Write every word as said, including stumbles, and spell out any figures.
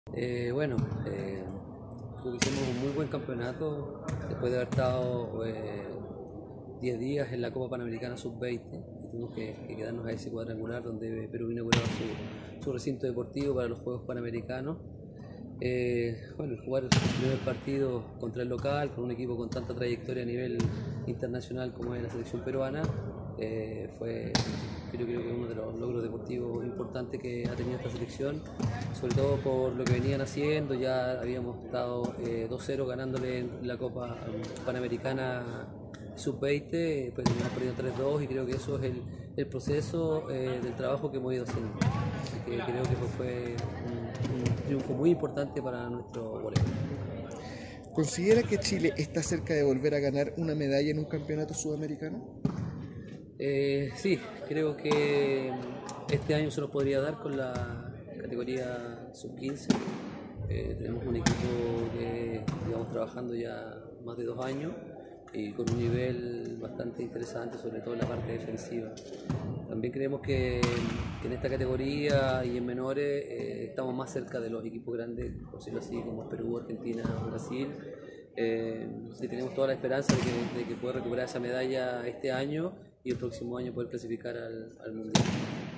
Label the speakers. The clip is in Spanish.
Speaker 1: Eh, bueno, eh, creo que hicimos un muy buen campeonato después de haber estado eh, diez días en la Copa Panamericana sub veinte. Tuvimos que, que quedarnos a ese cuadrangular donde Perú inauguraba su, su recinto deportivo para los Juegos Panamericanos. Eh, bueno, jugar el primer partido contra el local, con un equipo con tanta trayectoria a nivel internacional como es la selección peruana, eh, fue creo, creo que uno de los logros deportivos importantes que ha tenido esta selección, sobre todo por lo que venían haciendo. Ya habíamos estado eh, dos cero ganándole en la Copa Panamericana sub veinte, pues terminamos perdiendo tres dos y creo que eso es el, el proceso eh, del trabajo que hemos ido haciendo. Así que creo que fue un, un triunfo muy importante para nuestro voleibol.
Speaker 2: ¿Considera que Chile está cerca de volver a ganar una medalla en un campeonato sudamericano?
Speaker 1: Eh, sí, creo que este año se nos podría dar con la categoría sub quince. Eh, tenemos un equipo que llevamos trabajando ya más de dos años y con un nivel bastante interesante, sobre todo en la parte defensiva. También creemos que, que en esta categoría y en menores eh, estamos más cerca de los equipos grandes, por decirlo así, como Perú, Argentina, Brasil. Eh, sí, tenemos toda la esperanza de que, de que pueda recuperar esa medalla este año y el próximo año poder clasificar al, al Mundial.